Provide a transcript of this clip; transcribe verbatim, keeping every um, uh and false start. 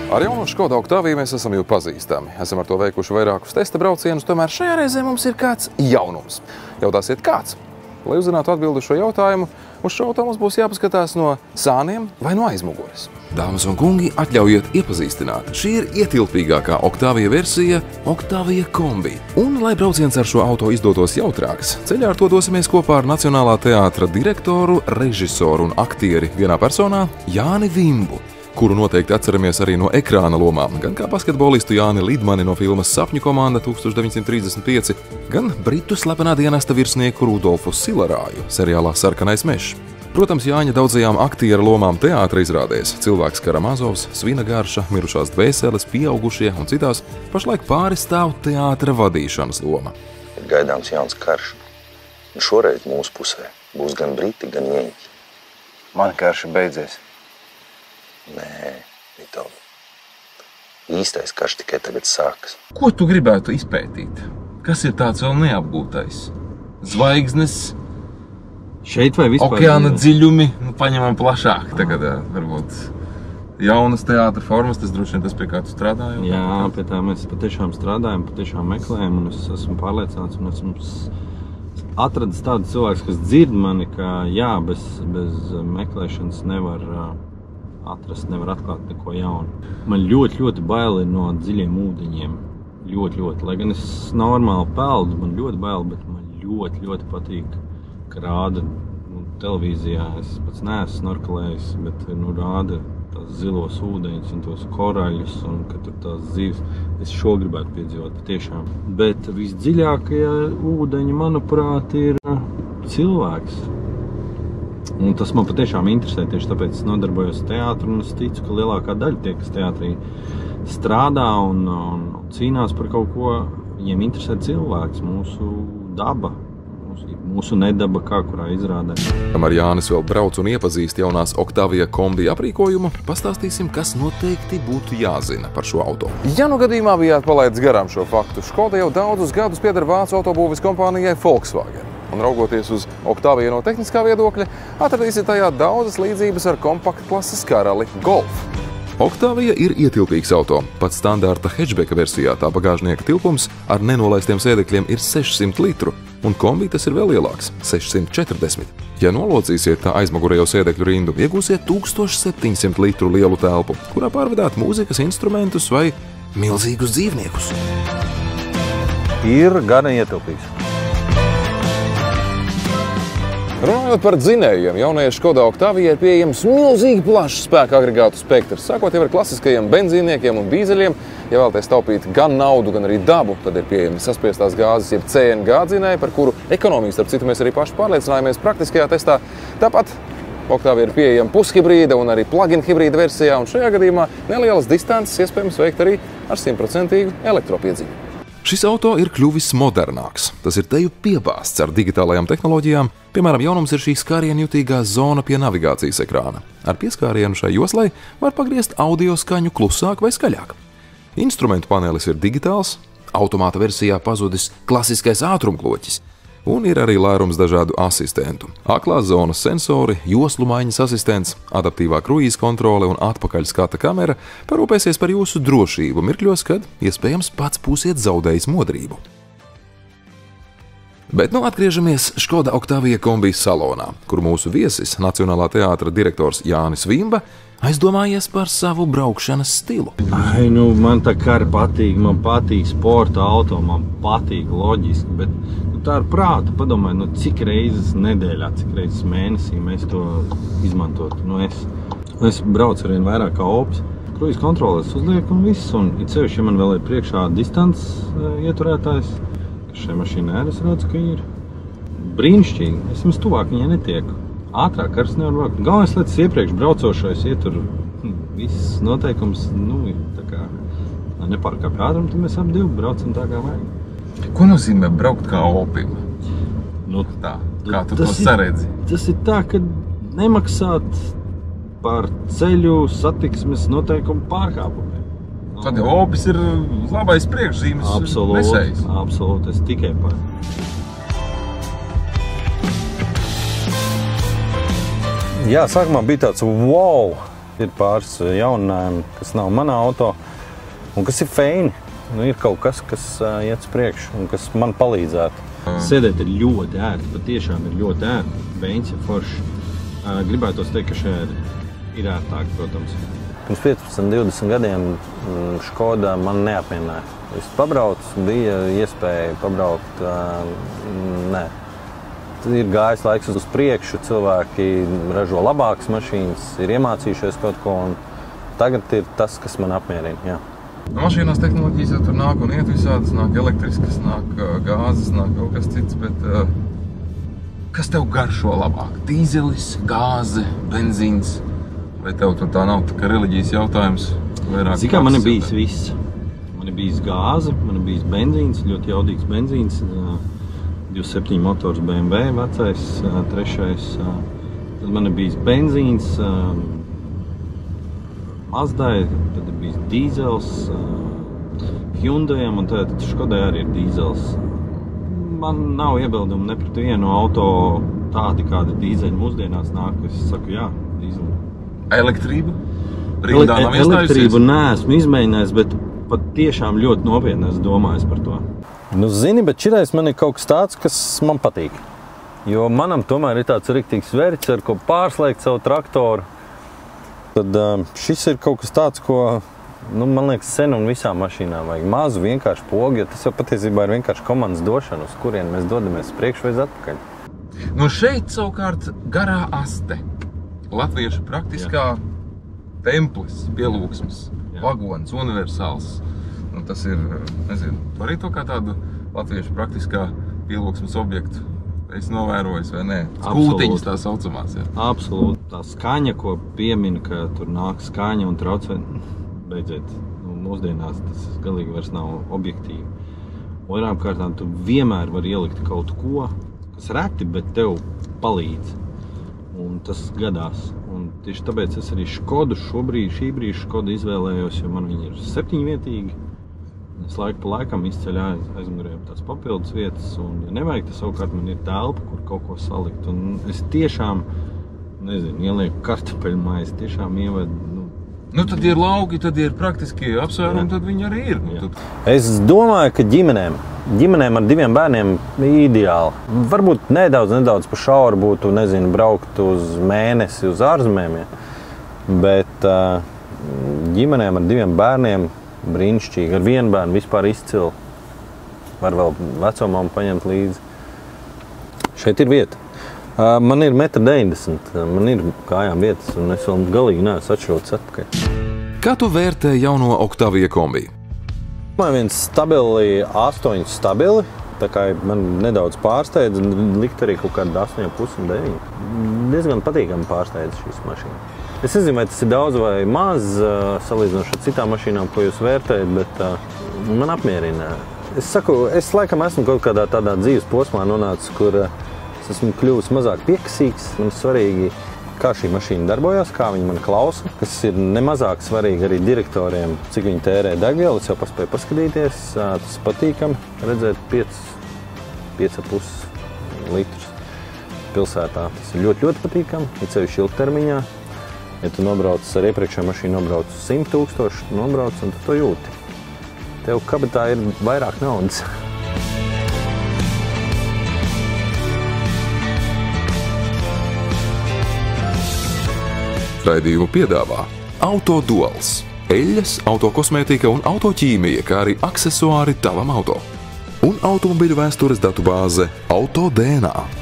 Ar jauno Škoda Octaviju mēs esam jau pazīstami. Esam ar to veikuši vairākus testa braucienus, tomēr šajā reizē mums ir kāds jaunums. Jautāsiet kāds? Lai uzzinātu atbildi šo jautājumu, uz šo auto mums būs jāpaskatās no sāniem vai no aizmugures. Dāmas un kungi, atļaujiet iepazīstināt. Šī ir ietilpīgākā Octavija versija Octavija Kombi. Un, lai brauciens ar šo auto izdotos jautrāks, ceļā ar to dosimies kopā ar Nacionālā teātra direktoru, režisoru un aktieri vienā personā Jāni Vimbu, kuru noteikti atceramies arī no ekrāna lomām, gan kā basketbolistu Jāni Lidmani no filmas Sapņu komanda tūkstoš deviņsimt trīsdesmit pieci, gan britu slepenā dienesta virsnieku Rudolfu Silarāju seriālā Sarkanais mežs. Protams, Jāņa daudzajām aktiera lomām teātra izrādēs Cilvēks Karamazovs, Svina garša, Mirušās dvēseles, Pieaugušie un citās pašlaik pāri stāv teātra vadīšanas loma. Ir gaidāms jauns karš, un šoreiz mūsu pusē būs gan briti, gan ieņķi. Man karš ir beidzies. Nē, Vitold. Īstais karš tikai tagad sākas. Ko tu gribētu izpētīt? Kas ir tāds vēl neapgūtais? Zvaigznes, Šeit vai vispār? okeāna dziļumi, nu, paņemam plašāk tagad, varbūt jaunas teātra formas, tas droši vien tas, pie kā tu strādā jau? Jā, pie tā mēs patiešām strādājam, patiešām meklējam, un es esmu pārliecināts, un esmu atradis tādu cilvēku, kas dzird mani, ka jā, bez, bez meklēšanas nevar atrast, nevar atklāt neko jaunu. Man ļoti, ļoti baili no dziļiem ūdeņiem. Ļoti, ļoti. Lai gan es normāli peldu, man ļoti baili, bet man ļoti, ļoti patīk, ka rāda nu, televīzijā. Es pats neesmu snorkelējis, bet nu, rāda tās zilos ūdeņus un tos koraļus un ka tur tās zivis. Es šo gribētu piedzīvot patiešām. Bet visdziļākie ūdeņi, manuprāt, ir cilvēks. Un tas man patiešām interesē, tieši tāpēc es nodarbojos teātru, un es ticu, ka lielākā daļa tie, kas teātrī strādā un, un cīnās par kaut ko, viņiem interesē cilvēks, mūsu daba, mūsu, mūsu nedaba, kā kurā izrādē. Kamēr Jānis vēl brauc un iepazīst jaunās Octavija Kombi aprīkojumu, pastāstīsim, kas noteikti būtu jāzina par šo auto. Ja nu gadījumā bijāt palaidis garām šo faktu, Škoda jau daudzus gadus pieder vācu autobūves kompānijai Volkswagen. Un raugoties uz Octaviju no tehniskā viedokļa, atradīsiet tajā daudzas līdzības ar kompaktklases karali Golf. Octavija ir ietilpīgs auto. Pats standarta hatchbeka versijā tā bagāžnieka tilpums ar nenolaistiem sēdekļiem ir sešsimt litru, un kombi tas ir vēl lielāks – sešsimt četrdesmit. Ja nolocīsiet tā aizmugurējo sēdekļu rindu, iegūsiet tūkstoš septiņsimt litru lielu telpu, kurā pārvedāt mūzikas instrumentus vai milzīgus dzīvniekus. Ir gana ietilpīgs. Runājot par dzinējiem, jaunajai Škoda Octavijai ir pieejams milzīgi plašs spēka agregātu spektrs. Sākot jau ar klasiskajiem benzīniekiem un dīzeļiem, ja vēlaties taupīt gan naudu, gan arī dabu, tad ir pieejami saspiestās gāzes, jeb C N G dzinēji, par kuru ekonomiju, starp citu, mēs arī paši pārliecinājāmies praktiskajā testā. Tāpat Octavija ir pieejama pushibrīda un arī plug-in hibrīda versijā, un šajā gadījumā nelielas distances iespējams veikt arī ar simtprocentīgu elektropiedzīvi. Šis auto ir kļuvis modernāks. Tas ir teju piebāsts ar digitālajām tehnoloģijām. Piemēram, jaunums ir šī skārienjutīgā zona pie navigācijas ekrāna. Ar pieskārienu šai joslai var pagriezt audio skaņu klusāk vai skaļāk. Instrumentu panelis ir digitāls, automāta versijā pazudis klasiskais ātrumkloķis. Un ir arī lērums dažādu asistentu. Aklās zonas sensori, joslu maiņas asistents, adaptīvā kruīza kontrole un atpakaļ skata kamera parūpēsies par jūsu drošību mirkļos, kad iespējams pats būsiet zaudējis modrību. Bet nu atgriežamies Škoda Octavija Kombi salonā, kur mūsu viesis, Nacionālā teātra direktors Jānis Vimba, aizdomājies par savu braukšanas stilu. Ai, nu, man tā kā patīk, man patīk sporta auto, man patīk loģiski, bet nu, tā ir prāta. Padomāj, nu, cik reizes nedēļā, cik reizes mēnesī mēs to izmantotu. Nu, es, es braucu arvien vairāk kā opis. Kruīza kontroles uzliek un viss, un it sevišķi, ja man vēl ir priekšā distants ieturētājs, kas šai mašīnai es redzu, ka ir brīnišķīgi. Es jums tuvāk viņai netieku. Ātrāk karsts nevar braukt. Galvenais, lai tas iepriekš braucošais ietur viss noteikums, nu, tā kā nepārkāpj ātrumu, tad mēs ap divu braucam tā kā vajag. Ko nozīmē braukt kā opim? Nu, tā, kā tu to saredzi? Tas ir tā, ka nemaksāt par ceļu satiksmes noteikumu pārkāpumiem. Tad jau opis ir labais priekšzīmes nesējs. Absolūti, es tikai par. Jā, sākumā bija tāds wow, ir pāris jauninājumi, kas nav manā auto un kas ir feini. Nu, ir kaut kas, kas uh, iet uz priekšu un kas man palīdzētu. Sēdēt ir ļoti ērti, patiešām ir ļoti ērti. Beņķis ir forši. Uh, gribētos teikt, ka šajā ir, ir ērtāk, protams. Pirms piecpadsmit, divdesmit gadiem Škoda man neapmienāja. Es pabraucu, bija iespēja pabraukt, uh, nē. Tad ir gājis laiks uz priekšu, cilvēki ražo labākas mašīnas, ir iemācījušies kaut ko, un tagad ir tas, kas man apmierina. Jā. Mašīnās tehnoloģijas jau tur nāk un iet visādas, nāk elektriskas, nāk gāzes, nāk kaut kas cits, bet uh, kas tev garšo labāk? Dīzelis, gāze, benzīns? Vai tev tur tā nav tā kā reliģijas jautājums? Zin kā, man ir bijis viss. Man ir bijis gāze, man ir bijis benzīns, ļoti jaudīgs benzīns, divdesmit septiņi motors B M W vecais, trešais. Tad man ir bijis benzīns, Mazdai, tad ir bijis dīzels, Hyundaiam un tad Škodai arī ir dīzels. Man nav iebildumu ne pret vienu auto tādi, kādi dīzeļi mūsdienās nāk. Es saku, jā, dīzeli. Elektrību? Rindā nav iestājusies? Elektrību neesmu izmēģinājis, bet pat tiešām ļoti nopietni esmu domājis par to. Nu, zini, bet šitais man ir kaut kas tāds, kas man patīk. Jo manam tomēr ir tāds riktīgs verķis, ar ko pārslēgt savu traktoru. Tad šis ir kaut kas tāds, ko, nu, man liekas, sen un visām mašīnām vajag mazu, vienkārši pogu, jo tas jau patiesībā ir vienkārši komandas došana, uz kurien mēs dodamies priekš vai atpakaļ. Nu šeit savukārt garā aste. Latviešu praktiskā Jā. Templis, pielūgsmes, Jā. Vagons, universāls. Nu, tas ir, nezinu, arī to kā tādu latviešu praktiskā pielūgsmes objektu. Es novērojos, vai ne? Skūtiņas tā saucamās, jā. Absolūti. Tā skaņa, ko pieminu, ka tur nāk skaņa un traucē, beidziet, nu, mūsdienās tas galīgi vairs nav objektīvi. Otrām kārtām tu vienmēr vari ielikt kaut ko, kas reti, bet tev palīdz. Un tas gadās. Un tieši tāpēc es arī Škodu šobrīd, šī brīža Škodu izvēlējos, jo man viņi ir septiņvietīgi. Es laiku pa laikam izceļu aiz, aizmugurē tās papildus vietas, un, ja nevajag, tas savukārt man ir telpa, kur kaut ko salikt. Un es tiešām, nezinu, ielieku kartupeļu maizi, tiešām ievedu, nu... Nu, tad ir lauki, tad ir praktiski apsvērumi, tad viņi arī ir. Nu, tad... Es domāju, ka ģimenēm, ģimenēm ar diviem bērniem ideāli. Varbūt nedaudz, nedaudz pa šauru būtu, nezinu, braukt uz mēnesi uz ārzemēm, ja? Bet uh, ģimenēm ar diviem bērniem brīnišķīgi. Ar vienu bērnu vispār izcili. Var vēl vecumam paņemt līdzi. Šeit ir vieta. Man ir metrs deviņdesmit. Man ir kājām vietas, un es vēl galīgi neesmu atšķirots atpakaļ. Kā tu vērtē jauno Octavia kombi? Man viens stabili, astoņi stabili. Tā kā man nedaudz pārsteidz, likt arī kaut kādu astoņi pusi un deviņi. Diezgan patīkami pārsteidz šīs mašīnas. Es nezinu, vai tas ir daudz vai maz, salīdzinoši ar citām mašīnām, ko jūs vērtējat, bet man apmierina. Es saku, es laikam esmu kaut kādā tādā dzīves posmā nonācis, kur es esmu kļuvis mazāk piekasīgs. Man svarīgi, kā šī mašīna darbojās, kā viņa man klausa, kas ir nemazāk svarīgi arī direktoriem, cik viņi tērē degvielu. Es jau paspēju paskatīties, tas patīkami redzēt pieci ar pus litrus pilsētā. Tas ir ļoti, ļoti patīkami, ir sevišķi ilgtermiņā. Ja tu nobrauc ar iepriekšējo mašīnu, nobrauc simt tūkstoši, nobrauc un tu to jūti. Tev kabatā ir vairāk naudas. Raidījumu piedāvā Auto Duals, eļļas, autokosmētika un autoķīmija, kā arī aksesuāri tavam auto. Un automobiļu vēstures datu bāze Auto D N A.